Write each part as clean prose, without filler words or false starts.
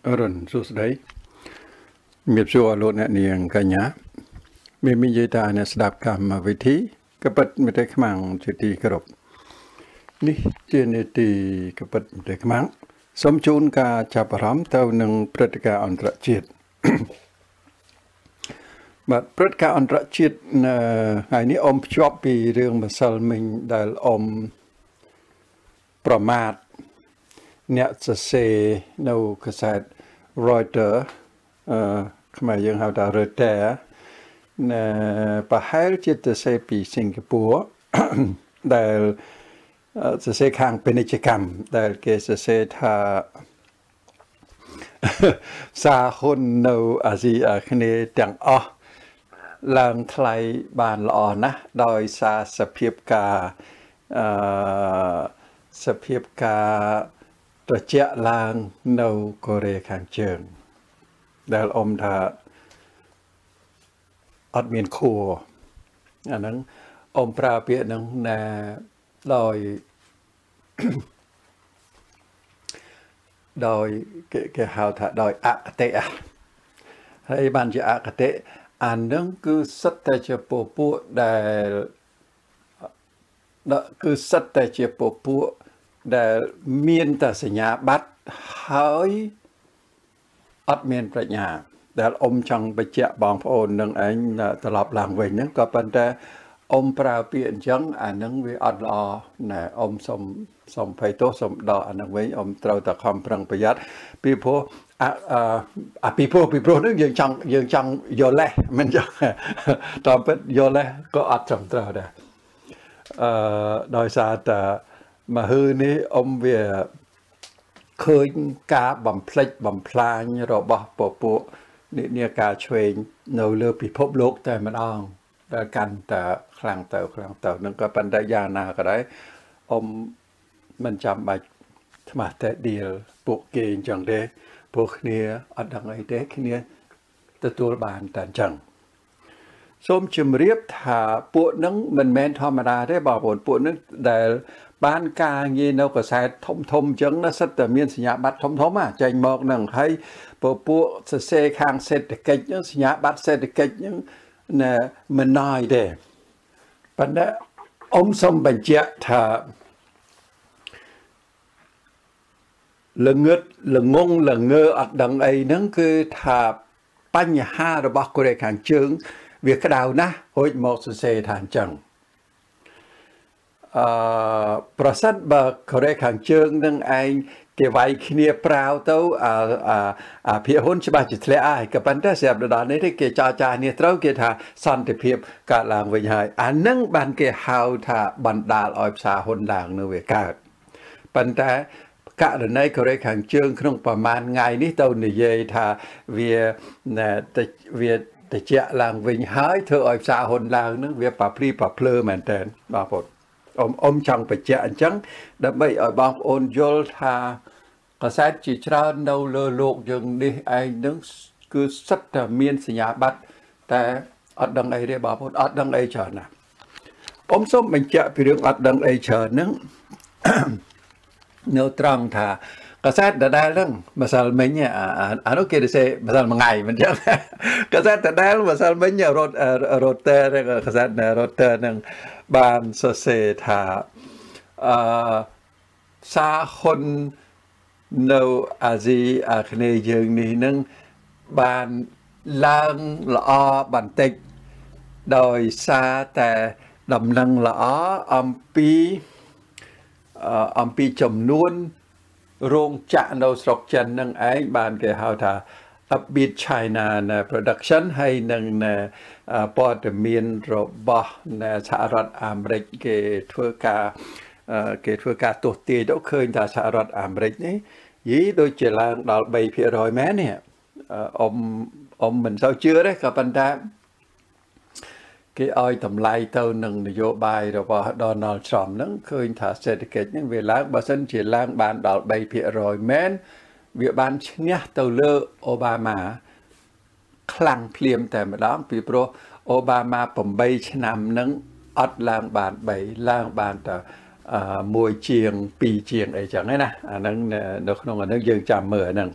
Ron susdai miệp xua lột nè niềng cả nhá mình dây ta nè đạp cảm mà vị thí cái bật mình thấy mang chỉ tì cái rộp ní trên này tì cái bật mình thấy mang sống chôn cả chạp rắm tàu nâng bật cả ăn rạ chiết mà bật cả ăn rạ chiết ngày ní ôm chóp bị riêng mà sal mình đã ôm promat nè sẽ xe nâu cái sạch Reuters mà dân hào ta Reuters bà hai chiếc tờ xe bị Singaporeដែលសរសេរខាងពាណិជ្ជកម្មដែលគេសរសេរថាសារហ៊ុននៅអាស៊ីអាគ្នេយ៍ទាំងអស់ឡើងថ្លៃបានល្អណាស់ដោយសារសភាពការត្រជាក់ឡើងនៅកូរ៉េខាងជើងដែលអមថាអត់មានខួរអាហ្នឹងអមប្រើពាក្យហ្នឹងណាដោយគេហៅថាដោយអគតិហើយបានជាអគតិអាហ្នឹងគឺសិតតែជាពពួកដែលមានតែសញ្ញាបត្រហើយអត់មានប្រាជ្ញាដែលអមចង់បញ្ជាក់បងប្អូននឹងឯងត្រឡប់ឡើងវិញហ្នឹងក៏ប៉ុន្តែអមប្រើពាក្យអញ្ចឹងអាហ្នឹងវាអត់ល្អណែអមសុំភ័យទោសសុំដកអាហ្នឹងវិញអមត្រូវតែខំប្រឹងប្រយ័ត្នពីព្រោះពីព្រោះហ្នឹងយើងចង់យកលេសមិនចឹងតើពិតយកលេសក៏អត់ត្រឹមត្រូវដែរដោយសារតែមហឺនេះអមវាឃើញការបំផ្លិចបំផ្លាញរបស់ពពួកនិយាការឆ្វេងនៅលើពិភពលោកតែម្ដងដែលកាន់តែខ្លាំងទៅនឹងក៏ប៉ុន្តែយ៉ាងណាក៏ដោយអមមិនចាំបាច់ថ្មតែឌីលពួកគេអញ្ចឹងទេពួកគ្នាអត់ដឹងអីទេគ្នាទទួលបានតែអញ្ចឹងសូមជម្រាបថាពួកនឹងមិនមែនធម្មតាទេបងប្អូនពួកនឹងដែលបានការងារនៅកសែតធំអញ្ចឹងណាសិតតែមានសញ្ញាបត្រធំចេញមកនឹងហើយពួកសរសេរខាងសេដ្ឋកិច្ចហ្នឹងសញ្ញាបត្រសេដ្ឋកិច្ចហ្នឹងណាមិនណយទេប៉ុន្តែអមសូមបញ្ជាក់ថាល្ងឹតល្ងងល្ងើអត់ដឹងអីហ្នឹងគឺថាបញ្ហារបស់កូរ៉េខាងជើងវាក្តៅណាស់ហូចមកសរសេរថាអញ្ចឹងប្រសិនបើកូរ៉េខាងជើងនឹងឯងគេវាយគ្នាប្រាវទៅភាគហ៊ុនច្បាស់ជាធ្លាក់ហើយក៏ប៉ុន្តែស្រាប់ដល់នេះគេចរចាគ្នាត្រូវគេថាសន្តិភាពកើតឡើងវិញហើយអានឹងបានគេហៅថាបណ្ដាលឲ្យផ្សារហ៊ុនឡើងនៅវាកើតប៉ុន្តែករណីកូរ៉េខាងជើងក្នុងប្រមាណថ្ងៃនេះទៅនិយាយថាវាតិចឡើងវិញហើយធ្វើឲ្យផ្សារហ៊ុនឡើងនឹងវាប៉ាភ្លឺមែនតើបងប្អូនអមចង់បញ្ជាក់អញ្ចឹងដើម្បីឲ្យបងប្អូនយល់ថាកសែតជាច្រើននៅលើលោកយើងនេះឯងនឹងគឺសិតតែមានសញ្ញាបត្រតែអត់ដឹងអីទេបងប្អូនអត់ដឹងអីច្រើនណាស់អមសូមបញ្ជាក់ពីរឿងអត់ដឹងអីច្រើនហ្នឹងនៅត្រង់ថាកសែតដដែលហ្នឹងម្សិលមិញអានោះគេទៅសេម្សិលមួយថ្ងៃមិនចឹងកសែតដដែលម្សិលមិញរត់តែកសែតរត់តែហ្នឹងបានសរសេរថាសារហ៊ុននៅអាស៊ីអាគ្នេយ៍យើងនេះនឹងបានឡើងល្អបន្តិចដោយសារតែដំណឹងល្អអំពីចំនួនរោងចក្រនៅស្រុកចិននឹងឯងបានគេហៅថា Upbeat China Production ហើយនឹងព័ត៌មានរបស់សហរដ្ឋអាមេរិកគេធ្វើការទស្សន៍ទាយទៅឃើញថាសហរដ្ឋអាមេរិកនេះដូចជាឡើងដល់ 3% មែននេះអមមិនសូវជឿទេក៏ប៉ុន្តែគេឲ្យតម្លៃទៅនឹងនយោបាយរបស់ Donald Trump ហ្នឹងឃើញថាសេដ្ឋកិច្ចហ្នឹងវាឡើងបើសិនជាឡើងបានដល់ 3% មែនវាបានឈ្នះទៅលើអូបាម៉ាខ្លាំងភ្លាមតែម្ដងពីព្រោះអូបាម៉ា8ឆ្នាំហ្នឹងអត់ឡើងបាន3ឡើងបានតែ1ជាង2ជាងអីចឹងណាអាហ្នឹងនៅក្នុងអាហ្នឹងយើងចាំមើលអាហ្នឹង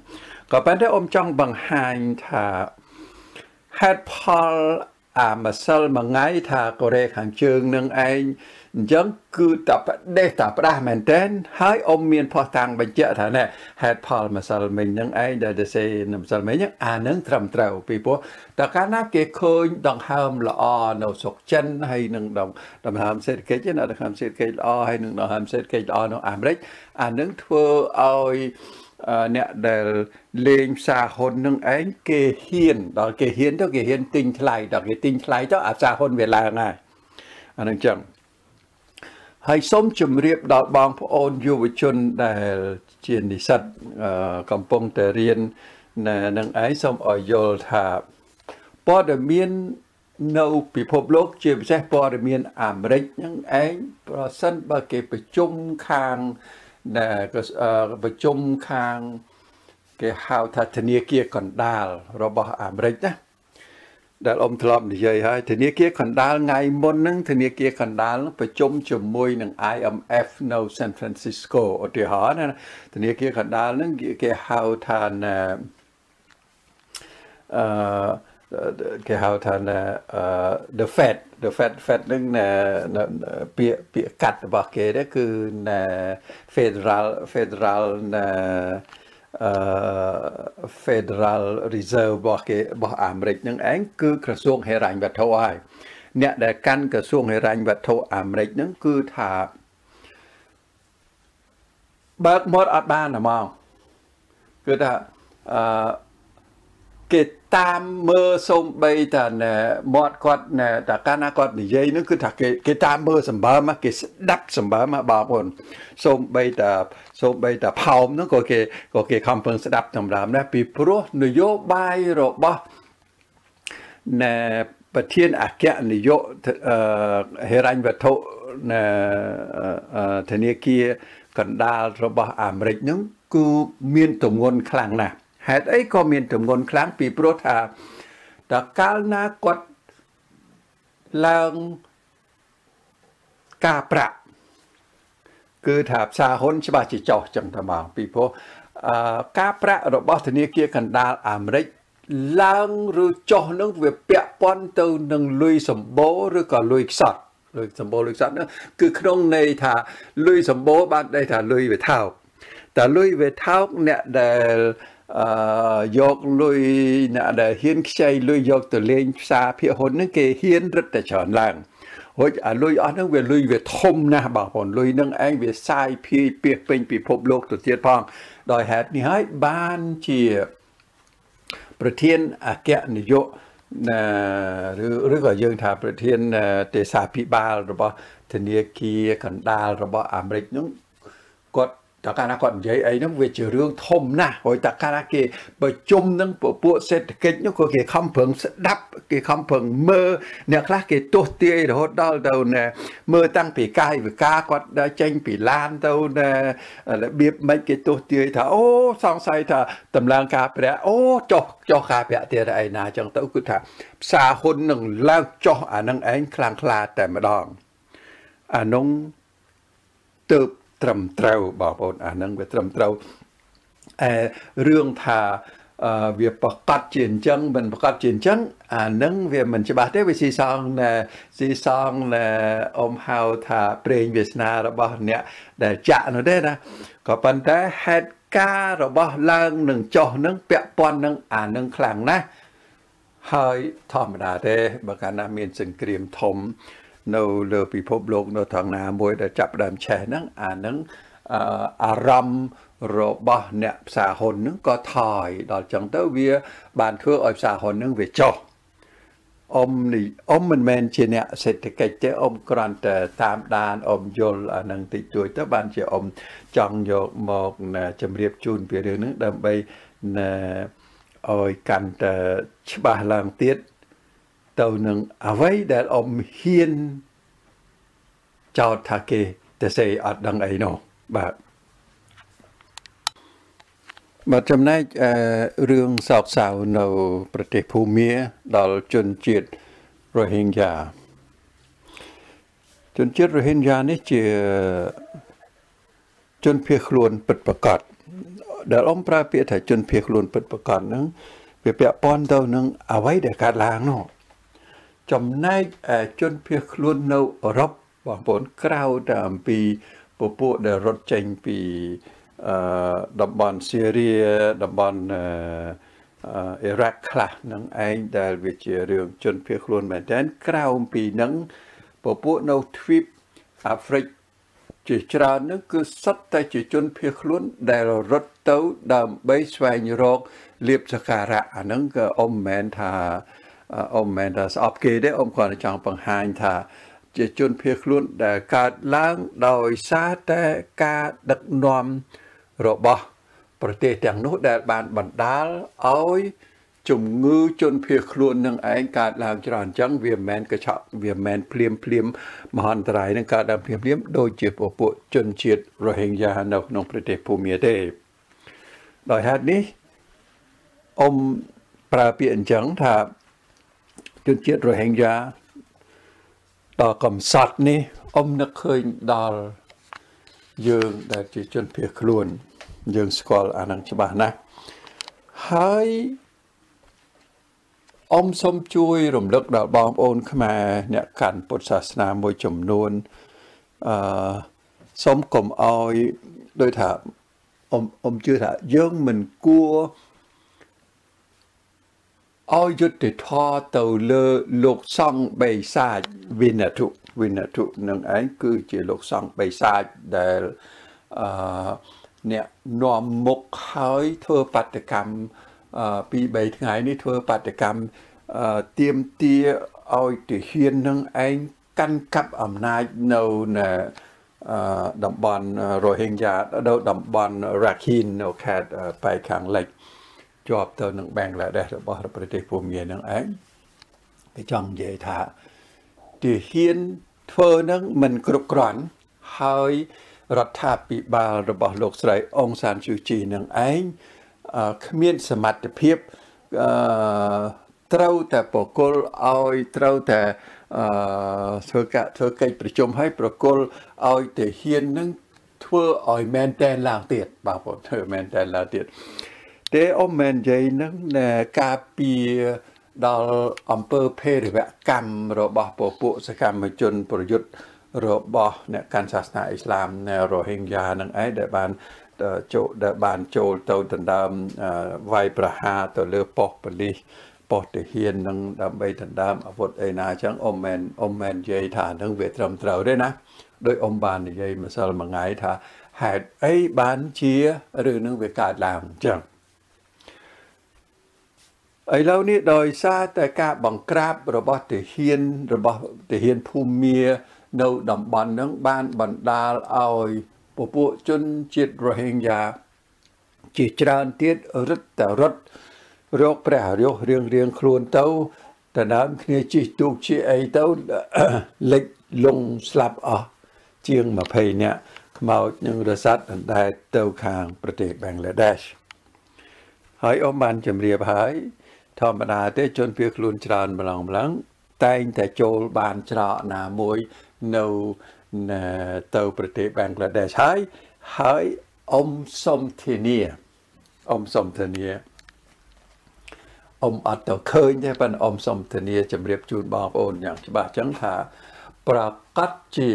ក៏ប៉ុន្តែអ៊ំចង់បង្ហាញថាហេតុផលម្សិលមួយថ្ងៃថាកូរ៉េខាងជើងនឹងឯងអញ្ចឹងគឺតែប្រទេសតែផ្ដាស់មែនទែនហើយអ៊ំមានផុសតាំងបញ្ជាក់ថាណែហេតុផលម្សិលមិញនឹងឯងដែលទៅសេម្សិលមិញហ្នឹងអានឹងត្រឹមត្រូវពីព្រោះតើកាលណាគេឃើញដង្ហើមល្អនៅស្រុកចិនហើយនឹងដង្ហើមសេដ្ឋកិច្ចណាដង្ហើមសេដ្ឋកិច្ចល្អហើយនឹងដង្ហើមសេដ្ឋកិច្ចល្អនៅអាមេរិកអានឹងធ្វើឲ្យអ្នកដែលលេងផ្សារហ៊ុននឹងឯងគេហ៊ានដល់គេហ៊ានទៅគេហ៊ានទិញថ្លៃដល់គេទិញថ្លៃទៅអាផ្សារហ៊ុនវាឡើងហើយអានឹងចឹងហើយសូមជម្រាបដល់បងប្អូនយុវជនដែលជានិស្សិតកំពុងតែរៀននឹងឯងសូមឲ្យយល់ថាព័ត៌មាននៅពិភពលោកជាពិសេសព័ត៌មានអាមេរិកនឹងឯងប្រសិនបើគេប្រជុំខាងប្រជុំខាងគេហៅថាធនាគារកណ្ដាលរបស់អាមេរិកណាដែលអ៊ំធ្លាប់និយាយហើយធនាគារកណ្ដាលថ្ងៃមុនហ្នឹងធនាគារកណ្ដាលប្រជុំជាមួយនឹង IMF នៅ San Francisco ឧទាហរណ៍ណាធនាគារកណ្ដាលហ្នឹងគេហៅថាគេហៅថា the Fed ហ្នឹងពាក្យកាត់របស់គេហ្នឹងគឺ Federal Federal Reserve របស់អាមេរិកហ្នឹងឯងគឺក្រសួងហិរញ្ញវត្ថុហើយអ្នកដែលកាន់ក្រសួងហិរញ្ញវត្ថុអាមេរិកហ្នឹងគឺថាបើកមាត់អត់បានហ្មងគឺថាគេតាមមើលសូម្បីតែមាត់គាត់តែកាលណាគាត់និយាយហ្នឹងគឺថាគេតាមមើលសម្បើមគេស្ដាប់សម្បើមបងប្អូនសូម្បីតែផោមហ្នឹងក៏គេខំប្រឹងស្ដាប់សម្រាប់ដែរពីព្រោះនយោបាយរបស់ប្រធានអគ្គនាយកហិរញ្ញវត្ថុធនាគារកណ្ដាលរបស់អាមេរិកហ្នឹងគឺមានទម្ងន់ខ្លាំងណាស់ហេតុអីក៏មានទម្ងន់ខ្លាំងពីព្រោះថាតើកាលណាគាត់ឡើងការប្រាក់គឺថាផ្សារហ៊ុនច្បាស់ជាចោះចឹងតែមកពីព្រោះការប្រាក់របស់ធនាគារកណ្ដាលអាមេរិកឡើងឬចុះនឹងវាពាក់ព័ន្ធទៅនឹងលុយសម្បូរឬក៏លុយខ្សត់លុយសម្បូរលុយខ្សត់នោះគឺក្នុងន័យថាលុយសម្បូរបានន័យថាលុយវាថោកតែលុយវាថោកអ្នកដែលយកលុយអ្នកដែលហ៊ានខ្ចីលុយយកទៅលេងផ្សារភាគហ៊ុនហ្នឹងគេហ៊ានរឹតតែច្រើនឡើងហូចអាលុយអស់ហ្នឹងវាលុយវាធំណាស់បងប្អូនលុយហ្នឹងឯងវាសាយភាយពាសពេញពិភពលោកទៅទៀតផងដោយហេតុនេះហើយបានជាប្រធានអគ្គនាយកឬក៏យើងថាប្រធានទេសាភិបាលរបស់ធនាគារកណ្ដាលរបស់អាមេរិកហ្នឹងគាត់តើកាលណាគាត់និយាយអីហ្នឹងវាជារឿងធំណាស់ហើយតើកាលណាគេប្រជុំនឹងពួកសេដ្ឋកិច្ចនោះក៏គេខំប្រឹងស្ដាប់គេខំប្រឹងមើលអ្នកខ្លះគេទស្សទាយរហូតដល់ទៅមើលតាំងពីកាយវិការគាត់ដល់ចេញពីឡានទៅរបៀបមិនគេទស្សទាយថាអូសង្ស័យថាតម្លើងការប្រាក់អូចុះការប្រាក់ទៀតឯណាចឹងទៅគឺថាផ្សារហ៊ុននឹងឡើងចុះអានឹងឯងខ្លាំងក្លាតែម្ដងអានោះទៅត្រឹមត្រូវបងប្អូនអានឹងវាត្រឹមត្រូវរឿងថាវាប្រកាសជាអញ្ចឹងមិនប្រកាសជាអញ្ចឹងអានឹងវាមិនច្បាស់ទេវាស៊ីសងអ៊ំហៅថាប្រេងវាសនារបស់អ្នកដែលចាក់នោះទេណាក៏ប៉ុន្តែហេតុការណ៍របស់ឡើងនឹងចុះនឹងពាក់ព័ន្ធនឹងអានឹងខ្លាំងណាស់ហើយធម្មតាទេបើកាលណាមានសង្គ្រាមធំនៅលើពិភពលោកនៅថងណាមួយដែលចាប់ដើមឆេះហ្នឹងអាហ្នឹងអារម្មណ៍របស់អ្នកផ្សារហ៊ុនហ្នឹងក៏ថយដល់ចឹងទៅវាបានធ្វើឲ្យផ្សារហ៊ុនហ្នឹងវាចុះអ៊ំមិនមែនជាអ្នកសេដ្ឋកិច្ចទេអ៊ំគ្រាន់តែតាមដានអ៊ំយល់អាហ្នឹងតិចតួចទៅបានជាអ៊ំចង់យកមកជម្រាបជូនពីរឿងហ្នឹងដើម្បីឲ្យកាន់តែច្បាស់ឡើងទៀតទៅនឹងអ្វីដែលអ៊ំហ៊ានចោទថាគេទៅសេអត់ដឹងអីនោះបាទចំណែករឿងសោកសៅនៅប្រទេសភូមាដល់ជនជាតិរ៉ូហិញយ៉ាជនជាតិរ៉ូហិញយ៉ានេះជាជនភៀសខ្លួនពិតប្រាកដដែលអ៊ំប្រើពាក្យថាជនភៀសខ្លួនពិតប្រាកដហ្នឹងវាពាក់ព័ន្ធទៅនឹងអ្វីដែលកើតឡើងនោះចំណែកជនភៀសខ្លួននៅអឺរ៉ុបបងប្អូនក្រៅតែអំពីពពួកដែលរត់ចេញពីតំបន់ស៊ីរីតំបន់អ៊ីរ៉ាក់ខ្លះនឹងឯងដែលវាជារឿងជនភៀសខ្លួនមែនទែនក្រៅពីនឹងពពួកនៅទ្វីបអាហ្វ្រិកជាច្រើននឹងគឺសុទ្ធតែជាជនភៀសខ្លួនដែលរត់ទៅដើម្បីស្វែងរកលៀបសក្ការៈអាហ្នឹងក៏អ៊ំមិនថាស្អប់គេទេអ៊ំគាត់ចង់បង្ហាញថាជាជនភៀសខ្លួនដែលកើតឡើងដោយសារតែការដឹកនាំរបស់ប្រទេសទាំងនោះដែលបានបណ្ដាលឲ្យជំងឺជនភៀសខ្លួននឹងឯងកើតឡើងច្រើនអញ្ចឹងវាមិនមែនកញ្ឆក់វាមិនមែនភ្លាមមហន្តរាយនឹងកើតឡើងភ្លាមដូចជាពពួកជនជាតិរ៉ូហិងយ៉ានៅក្នុងប្រទេសភូមាទេដោយហេតុនេះអ៊ំប្រើពាក្យអញ្ចឹងថាជនជាតិរ៉ូហិងយ៉ាដល់កំសត់នេះអ៊ំនឹកឃើញដល់យើងដែលជាជនភៀសខ្លួនយើងស្គាល់អានឹងច្បាស់ណាស់ហើយអ៊ំសូមជួយរំលឹកដល់បងប្អូនខ្មែរអ្នកកាន់ពុទ្ធសាសនាមួយចំនួនសូមកុំឲ្យដូចថាអ៊ំជឿថាយើងមិនគួរឲ្យយុត្តិធម៌ទៅលើលោកសង្ឃបិសាចវិនតុនឹងឯងគឺជាលោកសង្ឃបិសាចដែលអ្នកនាំមុខហើយធ្វើបាតកម្មពី3ថ្ងៃនេះធ្វើបាតកម្មទាមទារឲ្យទាហាននឹងឯងកាន់កាប់អំណាចនៅតំបន់រ៉ូហិងយ៉ានៅតំបន់រ៉ាខីននៅខេត្តប៉ៃខាងលិចជាប់ទៅនឹងបេងក្លាដេសរបស់ប្រទេសភូមានឹងឯងគេចង់និយាយថាទាហានធ្វើនឹងមិនគ្រប់គ្រាន់ហើយរដ្ឋាភិបាលរបស់លោកស្រីអ៊ុងសានស៊ូជីនឹងឯងគ្មានសមត្ថភាពត្រូវតែប្រគល់ឲ្យត្រូវតែធ្វើកិច្ចប្រជុំឲ្យប្រគល់ឲ្យទាហាននឹងធ្វើឲ្យមែនតែនឡើងទៀតបាទបងធ្វើមែនតែនឡើងទៀតតែអ៊ំមែននិយាយនឹងការពារដល់អង្គើភេរវកម្មរបស់ពពួកសកម្មជនប្រយុទ្ធរបស់អ្នកកាន់សាសនាអ៊ីស្លាមនៅរ៉ូហិងយ៉ានឹងឯងដែលបានចូលទៅដណ្ដើមវាយប្រហារទៅលើប៉ុស្តិ៍ប៉ូលីសប៉ុស្តិ៍ទាហាននឹងដើម្បីដណ្ដើមអាវុធអីណាអញ្ចឹងអ៊ំមែននិយាយថានឹងវាត្រឹមត្រូវទេណាដោយអ៊ំបាននិយាយម្សិលមួយថ្ងៃថាហេតុអីបានជារឿងនឹងវាកើតឡើងអញ្ចឹងឥឡូវនេះដោយសារតែការបង្ក្រាបរបស់ទាហានភូមានៅតំបន់ហ្នឹងបានបណ្ដាលឲ្យពពួកជនជាតិរ៉ូហិងយ៉ាជាច្រើនទៀតរត់រកព្រះរស់រៀងខ្លួនទៅដណ្ដើមគ្នាជិះទូកជិះអីទៅលិចលង់ស្លាប់អស់ជាង20នាក់ខ្មោចនិងរស័តអណ្ដែតទៅខាងប្រទេសបេងក្លាដេសហើយអ៊ំបានជម្រាបហើយធម្មតាទេជនភៀសខ្លួនច្រើនម្លងតែងតែចូលបានច្រកណាមួយនៅទៅប្រទេសបេងក្លាដេសហើយអ៊ំសុំធានាអ៊ំអត់ទៅឃើញទេប៉ុន្តែអ៊ំសុំធានាជម្រាបជូនបងប្អូនយ៉ាងច្បាស់ចឹងថាប្រកាសជា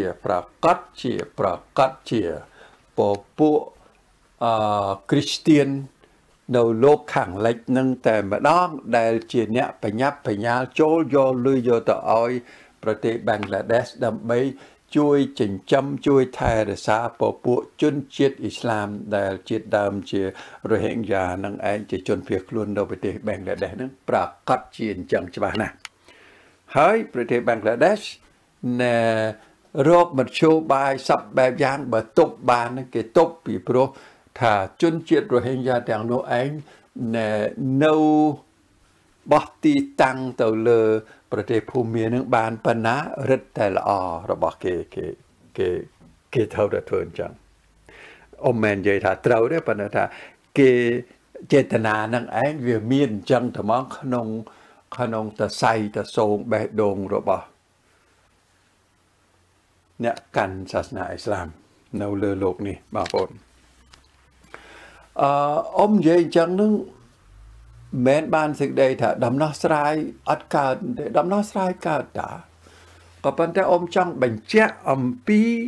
ពពួកគ្រីស្ទៀននៅលោកខាងលិចនឹងតែម្ដងដែលជាអ្នកបញ្ញាប់បញ្ញាលចូលយកលុយយកទៅឲ្យប្រទេសបេងក្លាដេសដើម្បីជួយចិញ្ចឹមជួយថែរក្សាពពួកជនជាតិអ៊ីស្លាមដែលជាតិដើមជារ៉ូហិងយ៉ានឹងឯងជាជនភៀសខ្លួននៅប្រទេសបេងក្លាដេសនឹងប្រកាសជាអញ្ចឹងច្បាស់ណាស់ហើយប្រទេសបេងក្លាដេសរកមធ្យោបាយសពបែបយ៉ាងបើទប់បានគេទប់ពីព្រោះថាជនជាតិរ៉ូហិងយ៉ាទាំងនោះឯងនៅបោះទីតាំងទៅលើប្រទេសភូមានឹងបានប៉ុណ្ណារឹតតែល្អរបស់គេត្រូវតែធ្វើអញ្ចឹងអ៊ំមែននិយាយថាត្រូវទេប៉ុន្តែថាគេចេតនានឹងឯងវាមានអញ្ចឹងតែមកក្នុងតសៃតសូងបេះដូងរបស់អ្នកកាន់សាសនាអ៊ីស្លាមនៅលើโลกនេះបងប្អូន ông dây chẳng nâng mến ban dịch đây thả đâm nó srai ắt cả để đâm nó srai cả đã có vấn đề ông trong bệnh chết ông pi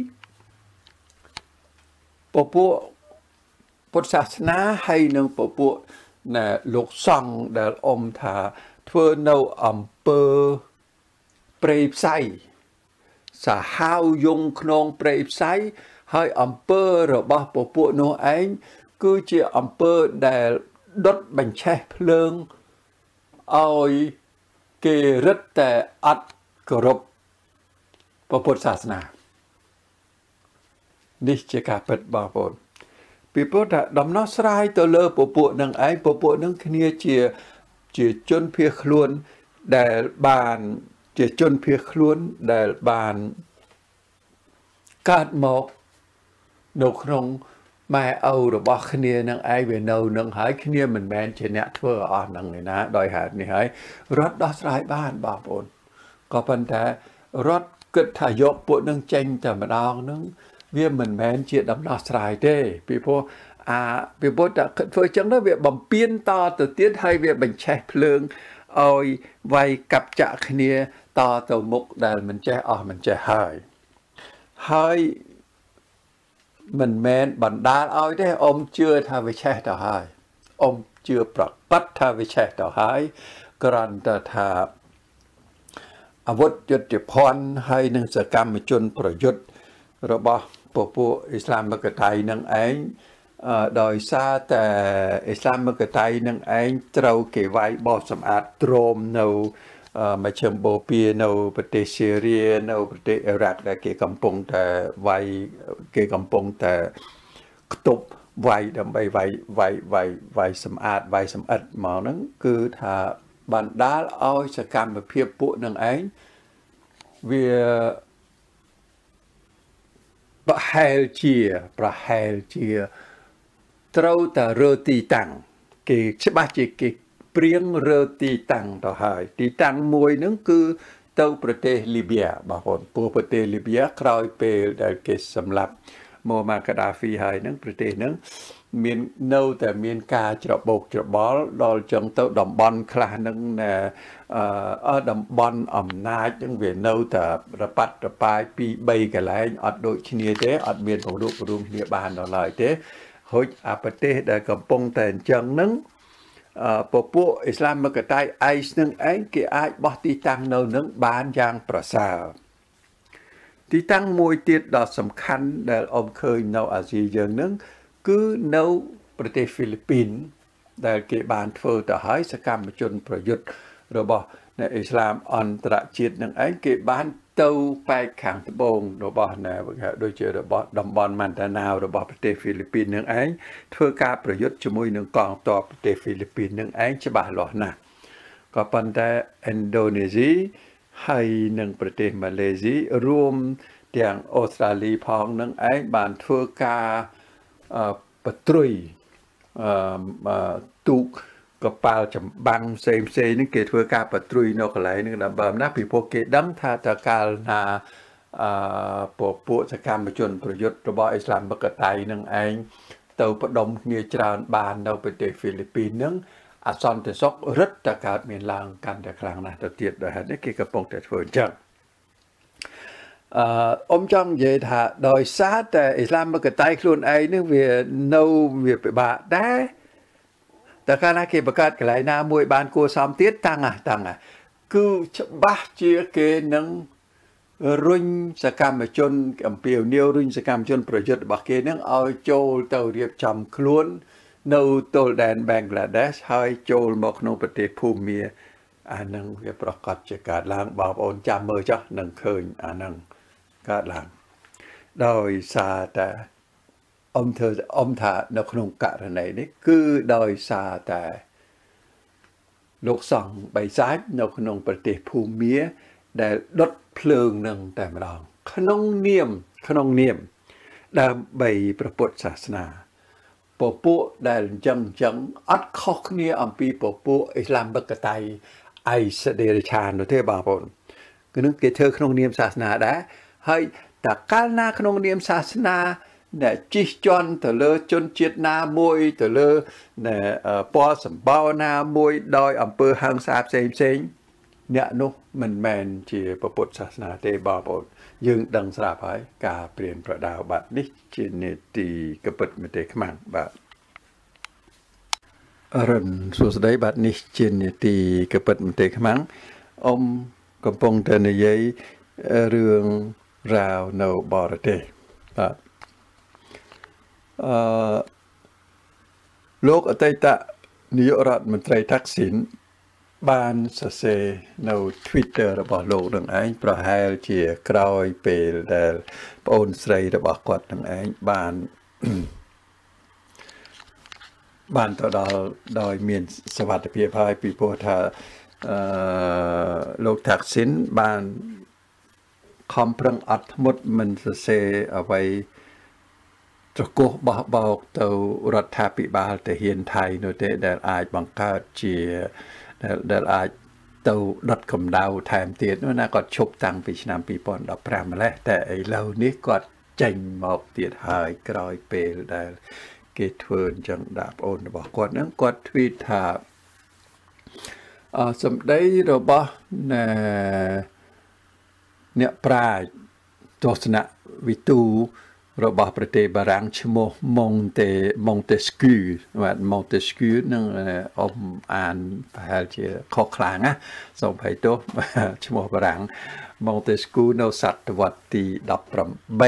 bộ bộ Phậtศาสนา hay nâng bộ bộ nè lục song để ông thả thưa nâu bơ prey say xã hao dung khôn prey say hay bơ rồi bao bộ bộ nô anh cứ chỉ bơ để đốt bánh che phượng ôi kê rất tệ ắt cổ rộp bộ Phậtศาสนา នេះជាការពិតបងប្អូនពីព្រោះថាដំណោះស្រាយទៅលើពពួកនឹងឯងពពួកនឹងគ្នាជាជនភៀសខ្លួនដែលបានជាជនភៀសខ្លួនដែលបានកើតមកនៅក្នុងម៉ែឪរបស់គ្នានឹងឯងវានៅនឹងហើយគ្នាមិនមែនជាអ្នកធ្វើអស់នឹងឯណាដោយហេតុនេះហើយរដ្ឋដោះស្រាយបានបងប្អូនក៏ប៉ុន្តែរដ្ឋគិតថាយកពួកនឹងចេញតែម្ដងនឹងវាមិនមែនជាដំណោះស្រាយទេពីព្រោះពីព្រោះតែធ្វើចឹងទៅវាបំពេញតទៅទៀតហើយវាបញ្ឆេះភ្លើងឲ្យវាយកាប់ចាក់គ្នាតទៅមុខដែលមិនចេះអស់មិនចេះហើយមិនមែនបណ្ដាលឲ្យទេអ៊ំជឿថាវាឆេះទៅហើយអ៊ំជឿប្រកាសថាវាឆេះទៅហើយគ្រាន់តែថាអាវុធយុទ្ធភ័ណ្ឌហើយនឹងសកម្មជនប្រយុទ្ធរបស់ពពួកអ៊ីស្លាមិកតៃនឹងឯងដោយសារតែអ៊ីស្លាមិកតៃនឹងឯងត្រូវគេវាយបោះសម្អាតទ្រមនៅមជ្ឈិមបូព៌ានៅប្រទេសស៊ីរីនៅប្រទេសអ៊ីរ៉ាក់ដែលគេកំពុងតែវាយគេកំពុងតែខ្ទប់វាយដើម្បីវាយសម្អាតវាយសម្អិតមកហ្នឹងគឺថាបណ្ដាលឲ្យសកម្មភាពពួកនឹងឯងវាប្រហែលជាត្រូវតែរើទីតាំងគេច្បាស់ជាគេព្រៀងរើទីតាំងទៅហើយទីតាំងមួយហ្នឹងគឺទៅប្រទេសលីប៊ីបងប្អូនពួកប្រទេសលីប៊ីក្រោយពេលដែលគេសម្លាប់ម៉ូម៉ាកាដាហ្វីហើយហ្នឹងប្រទេសហ្នឹងមាននៅតែមានការច្របូកច្របល់ដល់ចឹងទៅតំបន់ខ្លះហ្នឹងតំបន់អំណាចហ្នឹងវានៅតែរប៉ាត់រប៉ាយ2 3កន្លែងអត់ដូចគ្នាទេអត់មានប្ររួមគ្នាបានដល់ឡើយទេហូចប្រទេសដែលកំពុងតែអញ្ចឹងហ្នឹងពពួកអ៊ីស្លាមិកតៃអៃស្នឹងឯងគេអាចបោះទីតាំងនៅនឹងបានយ៉ាងប្រសើរទីតាំងមួយទៀតដ៏សំខាន់ដែលអមឃើញនៅអាស៊ីយើងហ្នឹងគឺនៅប្រទេសហ្វីលីពីនដែលគេបានធ្វើទៅហើយសកម្មជនប្រយុទ្ធរបស់អ្នកអ៊ីស្លាមអន្តរជាតិនឹងឯងគេបានទៅប៉ែកខាងត្បូងរបស់ដូចជារបស់តំបន់ម៉ាន់តាណាវរបស់ប្រទេសហ្វីលីពីននឹងឯងធ្វើការប្រយុទ្ធជាមួយនឹងកងទ័ពប្រទេសហ្វីលីពីននឹងឯងច្បាស់លាស់ណាស់ក៏ប៉ុន្តែឥណ្ឌូនេស៊ីហើយនិងប្រទេសម៉ាឡេស៊ីរួមទាំងអូស្ត្រាលីផងនឹងឯងបានធ្វើការបត្រុយទូកកប៉ាល់ចម្បាំងផ្សេងនេះគេធ្វើការបត្រុយនៅកន្លែងនេះដើម្បីណាពីពួកគេដឹងថាតើកាលណាពួកសកម្មជនប្រយុទ្ធរបស់អ៊ីស្លាមិកតៃនឹងឯងទៅបដុំគ្នាច្រើនបាននៅប្រទេសហ្វីលីពីននឹងអសន្តិសុខរឹតតែកើតមានឡើងកាន់តែខ្លាំងណាស់ទៅទៀតដោយហេតុនេះគេកំពុងតែធ្វើអញ្ចឹងអ៊ំចង់និយាយថាដោយសារតែអ៊ីស្លាមិកតៃខ្លួនឯងនេះវាពិបាកដែរតែកាលណាគេបង្កើតកន្លែងណាមួយបានគួរសមទៀតតាំងគឺច្បាស់ជាគេនឹងរុញសកម្មជនអំពាវនាវរុញសកម្មជនប្រយុទ្ធរបស់គេនឹងឲ្យចូលទៅរៀបចំខ្លួននៅទល់ដែនបេងក្លាដេសហើយចូលមកក្នុងប្រទេសភូមាអានឹងវាប្រកាសជាកើតឡើងបងប្អូនចាំមើលចុះនឹងឃើញអានឹងកើតឡើងដោយសារតែអ៊ំថានៅក្នុងករណីនេះគឺដោយសារតែលោកសង្ឃបិសាចនៅក្នុងប្រទេសភូមាដែលដុតភ្លើងនឹងតែម្ដងក្នុងនាមដើម្បីព្រះពុទ្ធសាសនាពពួកដែលអញ្ចឹងអត់ខុសគ្នាអំពីពពួកអ៊ីស្លាមិកតៃអៃសដេរឆាននោះទេបងប្អូនគឺនឹងគេធ្វើក្នុងនាមសាសនាដែរហើយតើកាលណាក្នុងនាមសាសនា nè chi chọn từ lơ chôn chiết na môi từ lơ nè po sầm bao na môi đòi ẩm bơ hàng sạp xem nè nô mình men chỉประพุทธศาสนาเตบาบดยังดังสาบหายกาเปลี่ยนประดาวบัดนี้จีเนตีกระเปิดมาเตขมังบัดอรุณสุดได้บัดนี้จีเนตีกระเปิดมาเตขมังอมกำปงเตนยัยเรื่องราวในบอระเตบัดโลกอตัยตะนิยรัฐมนตรีทักษิณบ้านเสใน Twitter ระบอบโลกดังไอ้ประหารเจียกรอยเปลแต่ปนใส่ระบอบกอดดังไอ้บ้านต่อดอยเมียนสวัสดิเพียพายปีโพธาโลกทักษิณบ้านคอมพรังอัดหมดมันเสเอาไว้ตะโกบอกตัวรัฐาภิบาลแต่เฮียนไทยโนเตได้อาจบังคับเจียได้อาจตัวดัดคำดาวแถมเตียนว่าน่าก็ชบตังปีชนามปีปอนดับพรามมาแล้วแต่ไอ้เหล่านี้ก็เจ๋งหมอกเตียนหายกรอยเปลได้เกตเทิร์นจังดาบโอนบอกก่อนนั้นก็ทวีตถาสมัยเราบอกเนี่ยปลายตัวสนะวิตูระบอบประเทศบารังชโมมงเตสกูว่ามงเตสกูนั่งอมอ่านภาษาเชื่อข้อคลางนะส่งไปโตชโมบารังมงเตสกูในศตวรรษที่ดับปรำใบ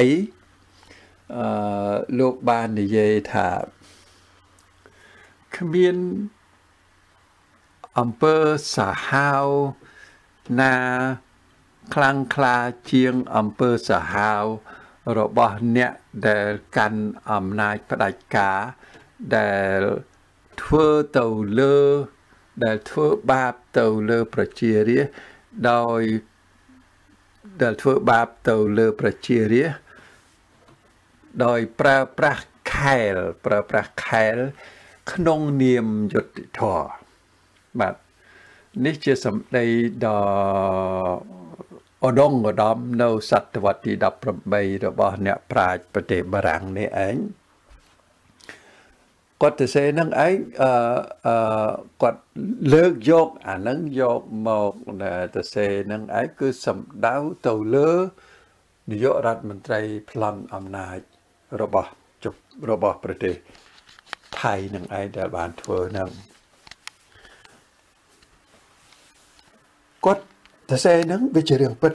โลกบ้านในเยธาขมิ้นอำเภอสาหาวนาคลังคลาเชียงอำเภอสาหาวระบอบเนี่ยได้กันอำนาจปฏิกาได้ทั่วเต่าเลือได้ทั่วบาปเต่าเลือประเจียรีโดยได้ทั่วบาปเต่าเลือประเจียรีโดยประแคลขนงเนียมยุติธรรมแบบนี่จะสำในดออดงอดอมในศตวรรษที่ดับปรำใบระบอบเนี่ยปราชประเทศบารังนี่เองก็จะเสนังไอ้ก็เลิกยกนังยกหมกจะเสนังไอ้คือสำดาวตัวเลือนายกรัฐมนตรีพลันอำนาจระบอบจุระบอบประเทศไทยนังไอ้เดบานทัวนังก็แต่เสนังวิจารณ์ปัด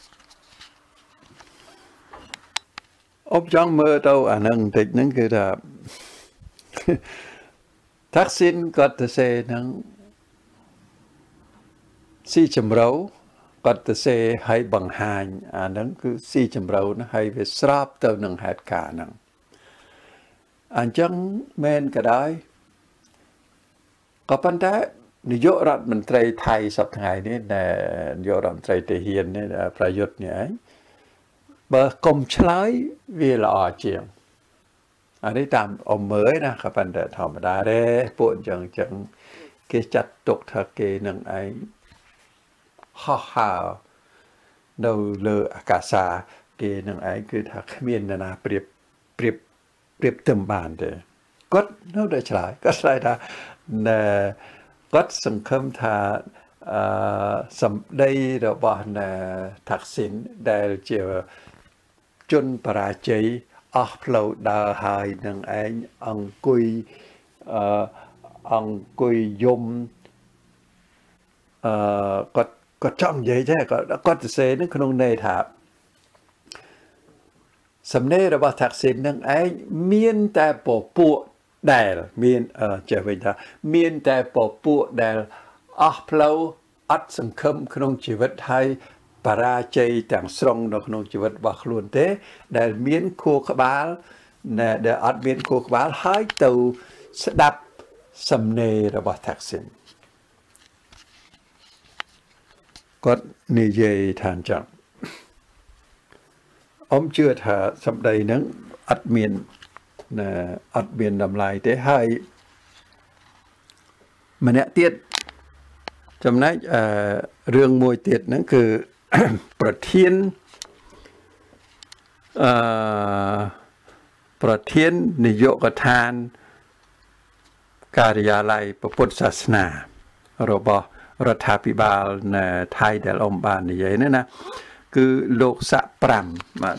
อบจังเมื่อตัวนังติดนังคือแบบทักษิณก็แต่เสนังสีจำเราก็แต่เสให้บังหารนังคือสีจำเรานะให้ไปสราบตัวนังเหตุการณ์นังอันจังแมนก็ได้ก็ปัญหานายกรัฐมนตรีไทยสัปดาห์นี้นายกรัฐมนตรีเทียนนี่ประยุทธ์เนี่ยเบอร์กรมใช้เวลาเจียงอันนี้ตามอมเมยนะครับปัญหาธรรมดาเลยปุ่นจังเกจัดตกทะเกนังไอฮ่าเราเลออากาศาเกนังไอคือถ้าขมิ้นนาเปรียบเต็มบานเลยก็น่าได้ฉลาดก็ใช่ได้ก็สังคมทาสำได้ระบอบทักษิณได้เจอจนปราชัยอัพโหลดดาวหายนังไอ้อังกุยยมก็จ้องใหญ่ใช่ก็จะเสนึกขนมเนยถาสำเนาระบอบทักษิณนังไอ้เมียนแต่ปอปัวได้เมียนจะเป็นท่าเมียนแต่ปอปัวได้อัพโหลดอัดสังคมขนมชีวิตไทยปราชัยต่างสรงในขนมชีวิตบักล้วนเต้ได้เมียนโคขบาลได้อัดเมียนโคขบาลให้ตัวสดับสำเนาระบอบทักษิณก็นิยายทานจังเชื่อถ้าสำได้นั้นอัดเมียนดำลายเต้ให้มันเนี่ยเตียดจำได้เรื่องมวยเตียดนั้นคือ ประเทប្រធាននាយកដ្ឋានការិយាល័យពុទ្ធសាសនារបស់រដ្ឋាភិបាលនៅថៃដែលអមបាននិយាយនេះណាគឺលោកស័ក5បាទ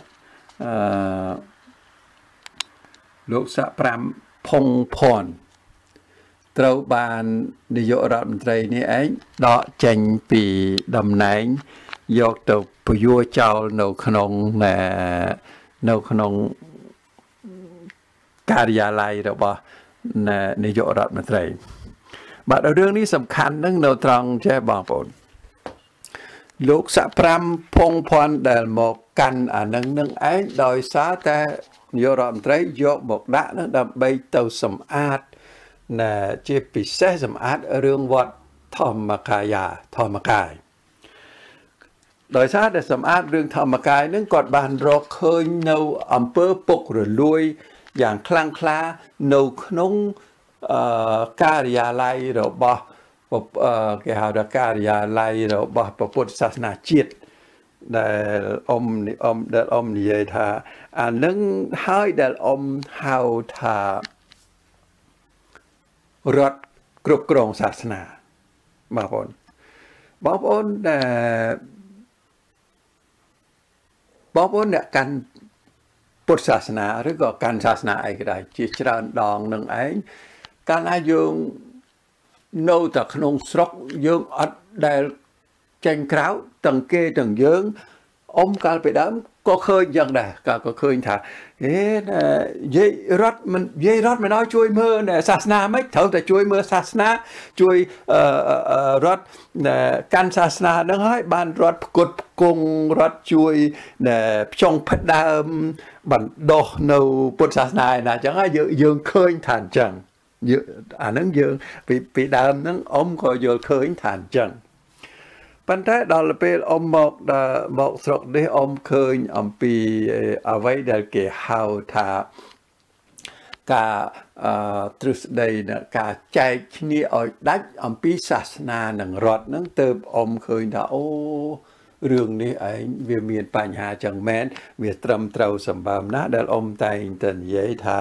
លោកស័ក5ផុងភ័ណ្ឌត្រូវបាននាយករដ្ឋមន្ត្រីនេះឯងដកចេញពីតំណែងយកទៅពយោចោលនៅក្នុងការិយាល័យរបស់នាយករដ្ឋមន្ត្រីបាទរឿងនេះសំខាន់នឹងនៅត្រង់ចេះបងប្អូនលោកស័ក5ផុងភ័ណ្ឌដែលមកកាន់អានឹងឯងដោយសារតែនាយករដ្ឋមន្ត្រីយកមកដាក់នឹងដើម្បីទៅសម្អាតជាពិសេសសម្អាតរឿងវត្តធម្មកាយដោយសារតែសម្អាតរឿងធម្មកាយនឹងគាត់បានរកឃើញនៅអំពើពុករលួយយ៉ាងខ្លាំងក្លានៅក្នុងការិយាល័យរបស់គេហៅថាការិយាល័យរបស់ពុទ្ធសាសនាជាតិដែលអមនិយាយថាអានឹងហើយដែលអមហៅថារដ្ឋគ្រប់គ្រងសាសនាបងប្អូនអ្នកកាន់ពុទ្ធសាសនាឬក៏កាន់សាសនាអីក៏ដោយជាច្រើនដងនឹងឯងកាលណាយើងនៅតែក្នុងស្រុកយើងអត់ដែលចេញក្រៅទាំងគេទាំងយើងអមកាលពីដើមក៏ឃើញយ៉ាងដែរក៏ឃើញថាយាយរដ្ឋមិនឲ្យជួយមើលសាសនាមិនត្រូវតែជួយមើលសាសនាជួយរដ្ឋកាន់សាសនាហ្នឹងហើយបានរដ្ឋផ្គត់ផ្គង់រដ្ឋជួយផ្ចង់ផ្ដើមបណ្ដោះនៅពុទ្ធសាសនាឯណាអញ្ចឹងហើយយើងឃើញថាអញ្ចឹងអាហ្នឹងយើងពីដើមហ្នឹងអមក៏យល់ឃើញថាអញ្ចឹងប៉ុន្តែដល់ពេលអមមកស្រុកនេះអមឃើញអំពីអ្វីដែលគេហៅថាការទ្រឹស្ដីការចែកគ្នាឲ្យដាច់អំពីសាសនានិងរដ្ឋហ្នឹងទើបអមឃើញថាអូរឿងនេះឯងវាមានបញ្ហាចឹងមែនវាត្រឹមត្រូវសម្បើមណាស់ដែលអមតែងតែនិយាយថា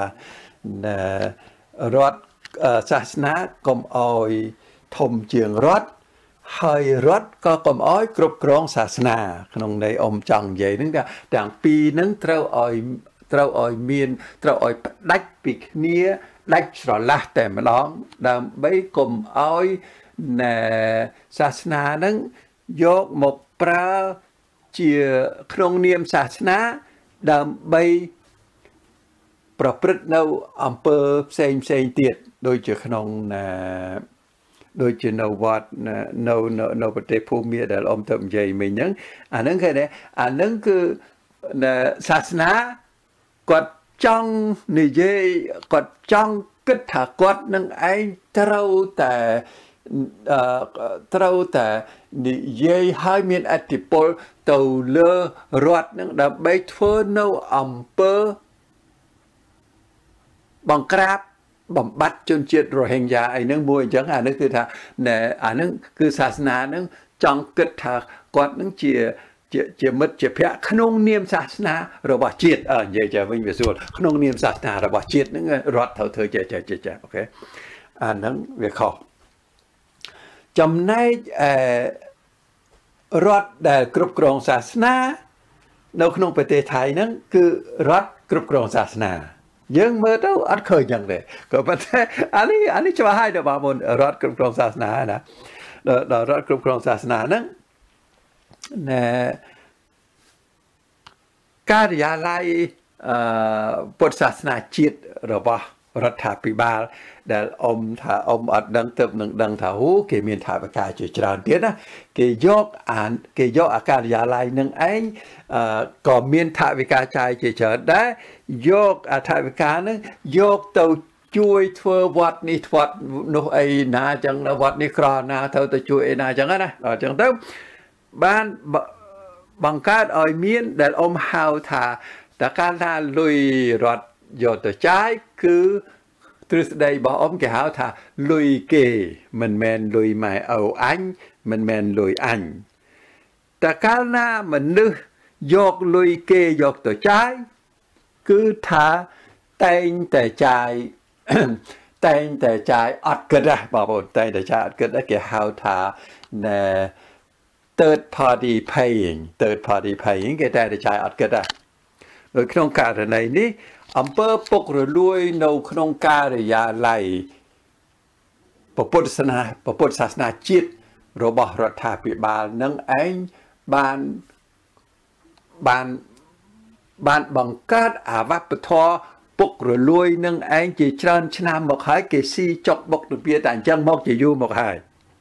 រដ្ឋសាសនាកុំអោយធំជាងរដ្ឋហើយរដ្ឋក៏កុំអោយគ្រប់គ្រងសាសនាក្នុងន័យអមចង់និយាយហ្នឹងទាំងពីរហ្នឹងត្រូវឲ្យផ្ដាច់ពីគ្នាដាច់ស្រឡះតែម្ដងដើម្បីកុំអោយសាសនាហ្នឹងយកមកប្រើជាក្នុងនាមសាសនាដើម្បីប្រព្រឹត្តនៅអំពើផ្សេងទៀតដូចជាក្នុងដូចជានៅវត្តនៅប្រទេសភូមាដែលអមទៅនិយាយមិញហ្នឹងអាហ្នឹងគេអាហ្នឹងគឺសាសនាគាត់ចង់និយាយគាត់ចង់គិតថាគាត់នឹងឯងត្រូវតែនិយាយឲ្យមានឥទ្ធិពលទៅលើរដ្ឋនឹងដើម្បីធ្វើនៅអំពើបង្ក្រាបបំបត្តិជនជាតិរ៉ូហិញយ៉ាអីហ្នឹងមួយអញ្ចឹងអានេះគឺថាអាហ្នឹងគឺសាសនាហ្នឹងចង់គិតថាគាត់ហ្នឹងជាមិត្តជាភក្តិក្នុងនាមសាសនារបស់ជាតិនិយាយចាវិញវាស្រួលក្នុងនាមសាសនារបស់ជាតិហ្នឹងរដ្ឋត្រូវធ្វើចេះអូខេអាហ្នឹងវាខុសចំណែករដ្ឋដែលគ្រប់គ្រងសាសនានៅក្នុងប្រទេសថៃហ្នឹងគឺរដ្ឋគ្រប់គ្រងសាសនាយើងមើលទៅអត់ឃើញយ៉ាងទេក៏ប៉ុន្តែអានេះច្បាស់ហើយដល់បងប្អូនរដ្ឋគ្រប់គ្រងសាសនាណាដល់រដ្ឋគ្រប់គ្រងសាសនាហ្នឹងការិយាល័យពុទ្ធសាសនាជាតិរបស់រដ្ឋាភិបាលដែលអមអត់ដឹងទៅនឹងដឹងថាគេមានថវិកាជាច្រើនទៀតណាគេយកអាការិយាល័យនឹងឯងក៏មានថវិកាចាយជាច្រើនដែរយកអាថវិកានឹងយកទៅជួយធ្វើវត្តនេះវត្តនោះអីណាចឹងវត្តនេះក្រណាត្រូវទៅជួយអីណាចឹងណាដល់ចឹងទៅបានបង្កើតឲ្យមានដែលអមហៅថាតើកាលថាលុយរដ្ឋយកទៅចាយគឺទ្រឹស្ដីរបស់អមគេហៅថាលុយគេមិនមែនលុយម៉ែឪអញមិនមែនលុយអញតើកាលណាមនុស្សយកលុយគេយកទៅចាយគឺថាតែងតែចាយ តែងតែចាយអត់គិតណាបងប្អូនតែងតែចាយអត់គិតណាគេហៅថាណែ third party paying គេតែងតែចាយអត់គិតណានៅក្នុងករណីនេះអំពើពុករលួយនៅក្នុងការិយាល័យពុទ្ធសាសនាជាតិរបស់រដ្ឋាភិបាលនឹងឯងបានបង្កើតអាវប្បធម៌ពុករលួយនឹងឯងជាច្រើនឆ្នាំមកហើយគេស៊ីចុកបុកទៅពីតែអញ្ចឹងមកជាយូរមកហើយ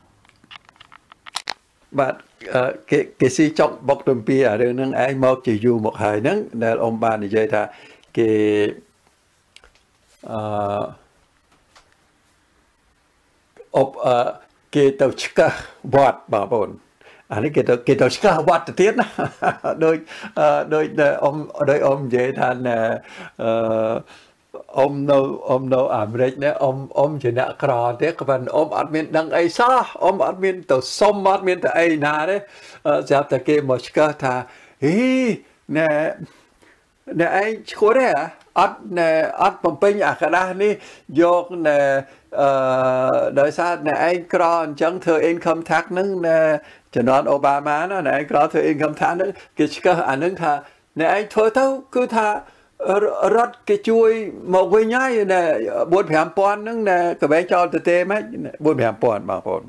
បាទគេស៊ីចុកបុកទៅពីអារឿងហ្នឹងឯងមកជាយូរមកហើយហ្នឹងដែលអ៊ំបាននិយាយថាគេគេទៅឆ្កឹះវត្តបងប្អូនអានេះគេទៅឆ្កឹះវត្តទៅទៀតណាដោយអ៊ំនិយាយថាអ៊ំនៅអាមេរិកនេះអ៊ំជាអ្នកក្រទេក៏ប៉ុន្តែអ៊ំអត់មានដឹងអីសោះអ៊ំអត់មានទៅសុំអត់មានទៅអីណាទេស្រាប់តែគេមកឆ្កឹះថាហីណែឯងឈួតទេអត់បំពេញអាកដាស់នេះយកដោយសារណែឯងក្រអញ្ចឹងធ្វើ income tax ហ្នឹងជំនាន់អូបាម៉ាណាណែឯងក្រធ្វើ income tax ហ្នឹងគេឆ្កឹះអាហ្នឹងថាណែឯងធ្វើទៅគឺថារដ្ឋគេជួយមកវិញហើយណែ 4-5 ពាន់ហ្នឹងណែកបែងចោលទៅទេហ្មង 4-5 ពាន់បងប្អូន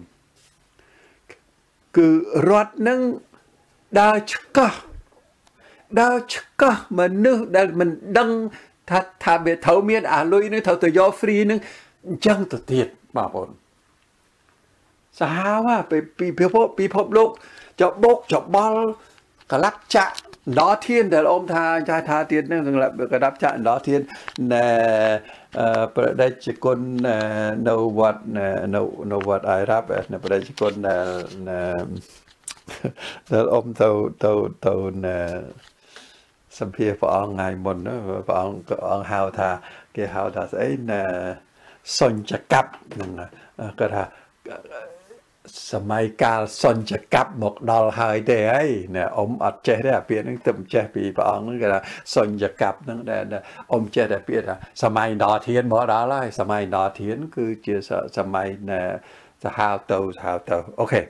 គឺរដ្ឋហ្នឹងដើរឆ្កឹះមនុស្សដែលមិនដឹងថាវាត្រូវមានអាលុយនឹងត្រូវទៅយក free នឹងអញ្ចឹងទៅទៀតបងប្អូនសាហាវពីពិភពលោកចបុកចបល់កលាប់ចាក់ដល់ធានដែលអ៊ំថាទៀតនឹងសម្រាប់កលាប់ចាក់ដល់ធានណែប្រដេជគុណនៅវត្តអារ៉ាប់នៅប្រដេជគុណដែលអ៊ំទៅសម្ភារព្រះអង្គថ្ងៃមុនព្រះអង្គហៅថាគេហៅថាស្អីសុញ្ញកាប់ហ្នឹងគាត់ថាសម័យកាលសុញ្ញកាប់មកដល់ហើយទេហើយណែអ៊ំអត់ចេះទេអាពាក្យហ្នឹងទៅចេះពីព្រះអង្គហ្នឹងគេថាសុញ្ញកាប់ហ្នឹងដែលអ៊ំចេះតែពាក្យថាសម័យដល់ធានមកដល់ហើយសម័យដល់ធានគឺជាសម័យសាហាវទៅអូខេ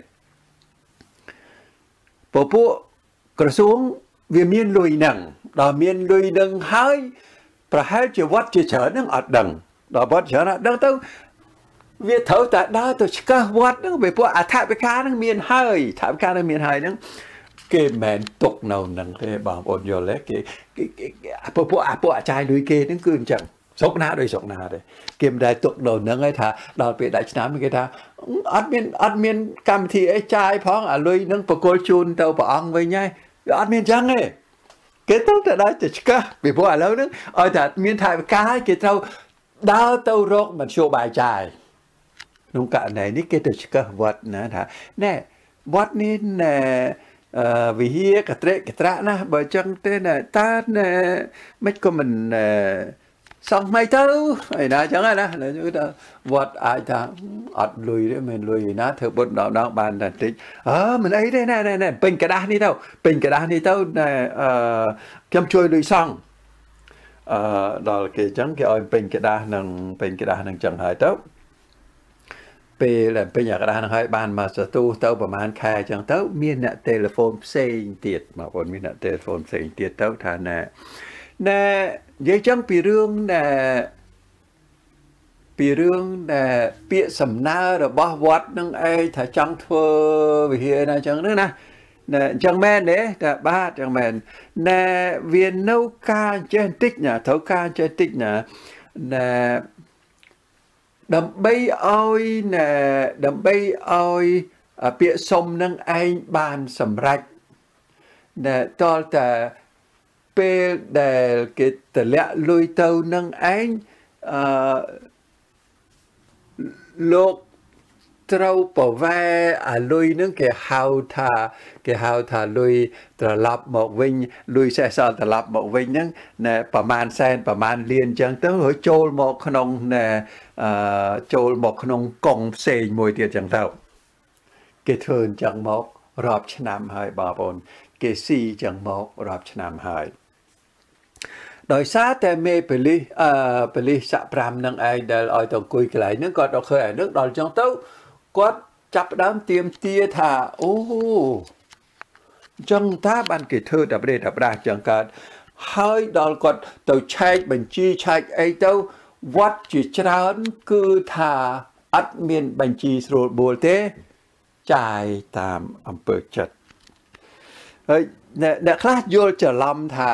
ពពួកក្រសួងវាមានលុយហ្នឹងដល់មានលុយដឹងហើយប្រហែលជាវត្តជាច្រើនហ្នឹងអត់ដឹងដល់វត្តច្រើនអត់ដឹងទៅវាត្រូវតែដើរទៅឆ្កឹះវត្តហ្នឹងពេលពួកអធិវិការហ្នឹងមានហើយថវិកាហ្នឹងមានហើយហ្នឹងគេមិនមែនទុកនៅហ្នឹងទេបងប្អូនយល់ទេគេពួកអាចារ្យលុយគេហ្នឹងគឺអញ្ចឹងស្រុកណាដោយស្រុកណាទេគេមិនដែលទុកនៅហ្នឹងឯងថាដល់ពេលដាច់ឆ្នាំគេថាអត់មានកម្មវិធីអីចាយផងអាលុយហ្នឹងបកគលជូនទៅព្រះអង្គវិញហើយវាអត់មានអញ្ចឹងទេគេត្រូវតែដើរទៅឆ្កឹះពីព្រោះឥឡូវហ្នឹងឲ្យតែមានថវិកាហើយគេត្រូវដើរទៅរកមធ្យោបាយចាយក្នុងករណីនេះគេទៅឆ្កឹះវត្តណាថាណែវត្តនេះណែវិហារកត្រេកត្រៈណាបើអញ្ចឹងទេណែតើណែមិនក៏មិនសង់ថ្មីទៅឯណាអញ្ចឹងណាវត្តអាចថាអត់លុយទេមិនលុយឯណាធ្វើបុណ្យដល់ដងបានតែតិចមិនអីទេណែពេញกระดาษនេះទៅខ្ញុំជួយលុយសង់ដល់គេអញ្ចឹងគេឲ្យពេញกระดาษនឹងអញ្ចឹងហើយទៅពេលពេញกระดาษនឹងហើយបានមកសទូទៅប្រហែលខែអញ្ចឹងទៅមានអ្នកទូរស័ព្ទផ្សេងទៀតបងប្អូនមានអ្នកទូរស័ព្ទផ្សេងទៀតទៅថាណែនិយាយចឹងពីរឿងពាក្យសំណើរបស់វត្តនឹងឯងថាចង់ធ្វើវិហារណាចឹងហ្នឹងណាអញ្ចឹងមែនទេតែបាទអញ្ចឹងមែនណែវានៅការចេះបន្តិចណាត្រូវការចេះបន្តិចណាដើម្បីឲ្យពាក្យសុំនឹងឯងបានសម្រេចតលតែពេលដែលគេតម្លាក់លុយទៅនឹងឯងលោកត្រូវប្រវែអាលុយនឹងគេហៅថាលុយត្រឡប់មកវិញលុយសេះសល់ត្រឡប់មកវិញហ្នឹងប្រមាណសែនប្រមាណលានអញ្ចឹងទៅហើយចូលមកក្នុងកុងផ្សេងមួយទៀតអញ្ចឹងទៅគេធ្វើអញ្ចឹងមករាប់ឆ្នាំហើយបងប្អូនគេស៊ីអញ្ចឹងមករាប់ឆ្នាំហើយដោយសារតែមេប៉ូលីសសាក់5នឹងឯងដែលឲ្យទៅអង្គុយកន្លែងហ្នឹងគាត់ដល់ឃើញឯហ្នឹងដល់ចឹងទៅគាត់ចាប់ផ្ដើមទៀមទាថាអូចឹងតាបានគេធ្វើតែប្រេតប្រាស់ចឹងកើតហើយដល់គាត់ទៅឆែកបញ្ជីឆែកអីទៅវត្តជាច្រើនគឺថាអត់មានបញ្ជីស្រួលបួលទេចាយតាមអំពើចិត្តហើយអ្នកខ្លះយល់ច្រឡំថា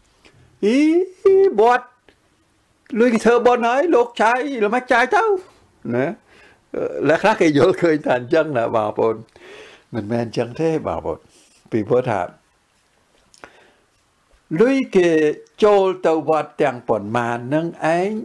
វត្តលុយគេធ្វើបុណ្យហើយលោកចាយល្មិចចាយទៅណាអ្នកខ្លះគេយល់ឃើញថាអញ្ចឹងណាបងប្អូនមិនមែនអញ្ចឹងទេបងប្អូនពីព្រោះថាលុយគេចូលទៅវត្តទាំងប៉ុន្មាននឹងឯង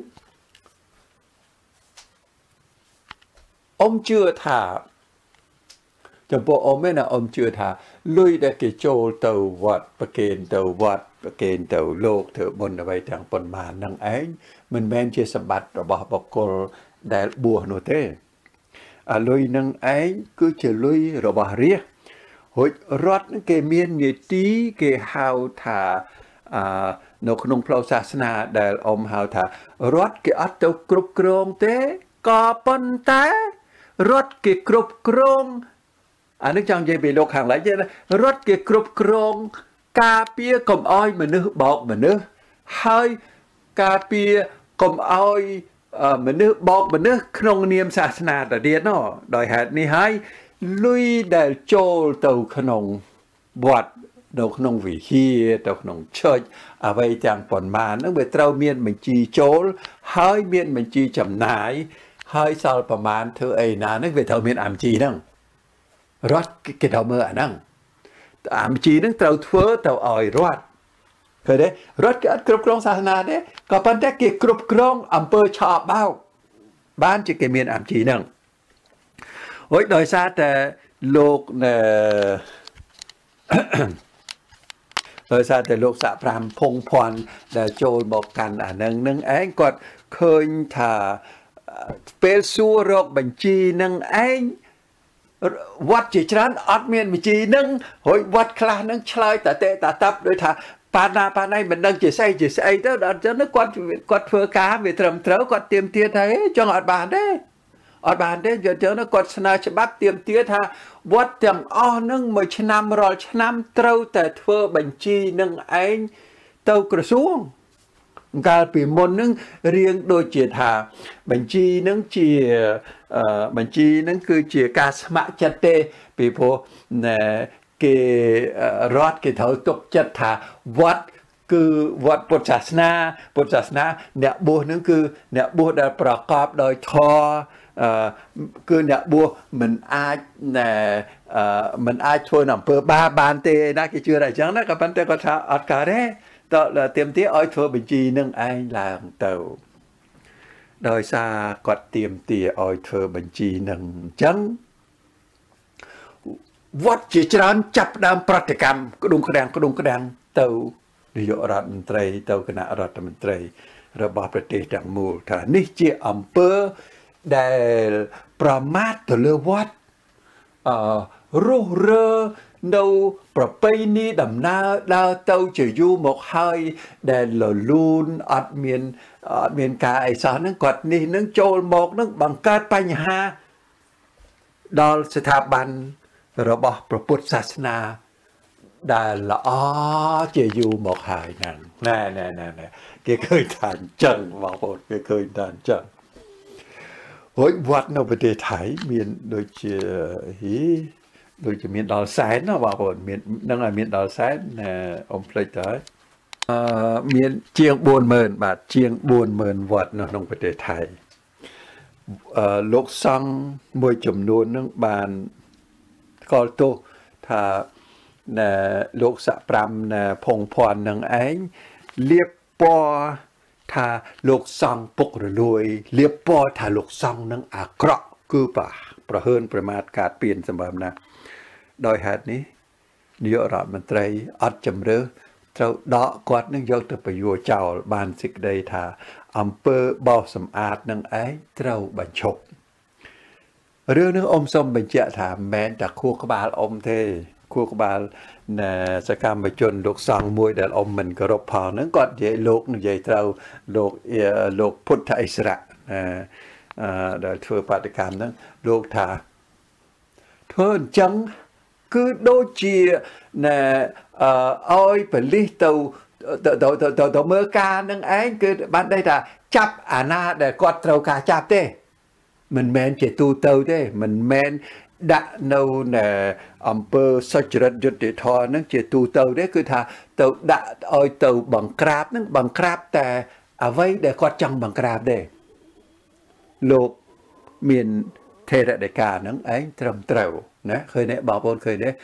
អ៊ំជឿថាចំពោះអ៊ំឯណាអ៊ំជឿថាលុយដែលគេចូលទៅវត្តប្រគេនទៅវត្តប្រគេនទៅលោកធ្វើបុណ្យអ្វីទាំងប៉ុន្មាននឹងឯងមិនមែនជាសម្បត្តិរបស់បុគ្គលដែលបួសនោះទេអាលុយនឹងឯងគឺជាលុយរបស់រាជរួចរដ្ឋគេមាននីតិគេហៅថានៅក្នុងផ្លូវសាសនាដែលអ៊ំហៅថារដ្ឋគេអត់ទៅគ្រប់គ្រងទេក៏ប៉ុន្តែរដ្ឋគេគ្រប់គ្រងអានេះចង់និយាយពីលោកខាងឡៃទេរដ្ឋគេគ្រប់គ្រងការពារកុំឲ្យមនុស្សបោកមនុស្សហើយការពារកុំឲ្យមនុស្សបោកមនុស្សក្នុងនាមសាសនាទៅទៀតណោះដោយហេតុនេះហើយលុយដែលចូលទៅក្នុងវត្តនៅក្នុងវិហារទៅក្នុងឆើចអ្វីទាំងប៉ុន្មានហ្នឹងវាត្រូវមានបញ្ជីចូលហើយមានបញ្ជីចំណាយហើយសល់ប្រមាណធ្វើអីណាហ្នឹងវាត្រូវមានអាមជីហ្នឹងរដ្ឋគេត្រូវមើលអាហ្នឹងអាមជីហ្នឹងត្រូវធ្វើទៅឲ្យរដ្ឋឃើញទេរដ្ឋគេអត់គ្រប់គ្រងសាសនាទេក៏ប៉ុន្តែគេគ្រប់គ្រងអំពើឆោបបោកបានជាគេមានអាមជីហ្នឹងហើយដោយសារតែលោកដោយសារតែលោកសាក់5ភងភ័ណ្ឌដែលចូលមកកាន់អានឹងឯងគាត់ឃើញថាពេលសួររកបញ្ជីនឹងឯងវត្តជាច្រើនអត់មានបញ្ជីនឹងហើយវត្តខ្លះនឹងឆ្លើយតាតាប់ដូចថាប៉ាណាមិនដឹងជាស្អីទៅដល់ចឹងគាត់ធ្វើការវាត្រឹមត្រូវគាត់ទៀមទាថាចង់អត់បានទេអត់បានទេយកទៅគាត់ស្នើច្បាប់ទៀមទាថាវត្តទាំងអស់នឹងមួយឆ្នាំរាល់ឆ្នាំត្រូវតែធ្វើបញ្ជីនឹងឯងទៅក្រសួងកាលពីមុននឹងរៀងដូចជាថាបញ្ជីនឹងជាបញ្ជីនឹងគឺជាការស្ម័គ្រចិត្តទេពីព្រោះគេរដ្ឋគេត្រូវទុកចិត្តថាវត្តគឺវត្តពុទ្ធសាសនាអ្នកបួសនឹងគឺអ្នកបួសដែលប្រកបដោយធម៌គឺអ្នកបួសមិនអាចធ្វើអំពើបាបបានទេណាគេជឿតែអញ្ចឹងណាក៏ប៉ុន្តែគាត់ថាអត់កើតទេតើទៀមទាឲ្យធ្វើបញ្ជីនឹងឯងឡើងទៅដោយសារគាត់ទៀមទាឲ្យធ្វើបញ្ជីនឹងអញ្ចឹងវត្តជាច្រើនចាប់ដើមប្រតិកម្មក្ដុងក្ដាំងទៅនាយករដ្ឋមន្ត្រីទៅគណៈរដ្ឋមន្ត្រីរបស់ប្រទេសទាំងមូលថានេះជាអំពើដែលប្រមាថទៅលើវត្តរុះរើនៅប្រពៃណីដំណើរដើរទៅជាយូរមកហើយដែលលលូនអត់មានការអីសោះហ្នឹងគាត់នេះនឹងចូលមកនឹងបង្កើតបញ្ហាដល់ស្ថាប័នរបស់ព្រះពុទ្ធសាសនាដែលល្អជាយូរមកហើយហ្នឹងណែគេឃើញថាអញ្ចឹងបងប្អូនគេឃើញថាអញ្ចឹងហើយវត្តនៅប្រទេសថៃមានដូចជាមានដល់សែនណាបងប្អូនមាននឹងឲ្យមានដល់សែនអ៊ំភ្លេចទៅហើយមានជាង 40,000 បាទជាង 40,000 វត្តនៅក្នុងប្រទេសថៃលោកសង្ឃមួយចំនួននឹងបានស្គាល់ទោសថាលោកសាក់5ភងភ័ណ្ឌនឹងឯងលៀបពណ៌ថាលោកសង្ឃពុករលួយលៀបពណ៌ថាលោកសង្ឃនឹងអាក្រក់គឺប្រហើនប្រមាថកាត់ពៀនសម្បើមណាស់ដោយហេតុនេះនាយករដ្ឋមន្ត្រីអត់ជំរឿត្រូវដកគាត់នឹងយកទៅបញ្យោចោលបានសេចក្តីថាអំពើបោសសម្អាតនឹងឯងត្រូវបញ្ឈប់រឿងនឹងអ៊ំសូមបញ្ជាក់ថាមិនមែនតែខួរក្បាលអ៊ំទេគួរក្បាលនៅសកម្មជនលោកសង្ឃមួយដែលអ៊ំមិនគោរពផងហ្នឹងគាត់និយាយលោកនិយាយត្រូវលោកពុទ្ធឥស្សរៈដែលធ្វើបាតកម្មហ្នឹងលោកថាធ្វើអញ្ចឹងគឺដូចជាណែឲ្យប៉ូលីសទៅមើលការនឹងឯងគឺបានន័យថាចាប់អាណាដែលគាត់ត្រូវការចាប់ទេមិនមែនជាទូទៅទេមិនមែនដាក់នៅអង្គើសុចរិតយុត្តិធម៌ហ្នឹងជាទូទៅទេគឺថាទៅដាក់ឲ្យទៅបង្ក្រាបហ្នឹងបង្ក្រាបតែអ្វីដែលគាត់ចង់បង្ក្រាបទេលោកមានថេរដីកាហ្នឹងឯងត្រឹមត្រូវណាឃើញទេបងប្អូនឃើញទេ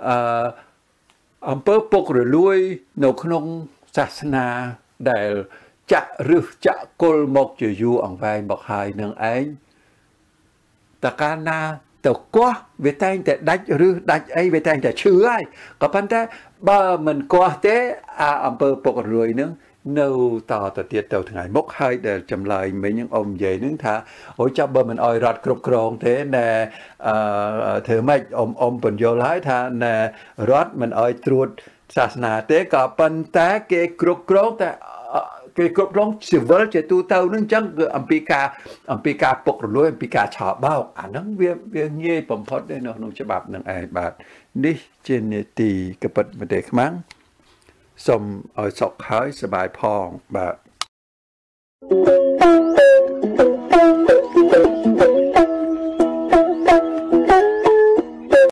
អង្គើពុករលួយនៅក្នុងសាសនាដែលចាក់រឹសចាក់គល់មកជាយូរអង្វែងមកហើយនឹងឯងតកាលណាទៅកោះវាតែងតែដាច់រឹសដាច់អីវាតែងតែឈឺហើយក៏ប៉ុន្តែបើមិនកោះទេអង្គើពុករលួយនឹងនៅតទៅទៀតទៅថ្ងៃមុខហើយដែលចម្លើយមិញហ្នឹងអ៊ំនិយាយហ្នឹងថាអូចាប់បើមិនអោយរត់គ្រប់គ្រងទេណែធ្វើម៉េចអ៊ំបញ្យល់ហើយថាណែរត់មិនអោយត្រួតសាសនាទេក៏ប៉ុន្តែគេគ្រប់គ្រងតែគេគ្រប់គ្រងស៊ីវិលជាទូទៅហ្នឹងអញ្ចឹងគឺអំពីការពុករលួយអំពីការឆោបោកអាហ្នឹងវាងាយបំផុតទេនៅក្នុងច្បាប់ហ្នឹងឯងបាទនេះជានីតិកពិតប្រទេសខ្មាំងសូមឲ្យសុខហើយសប្បាយផងបាទ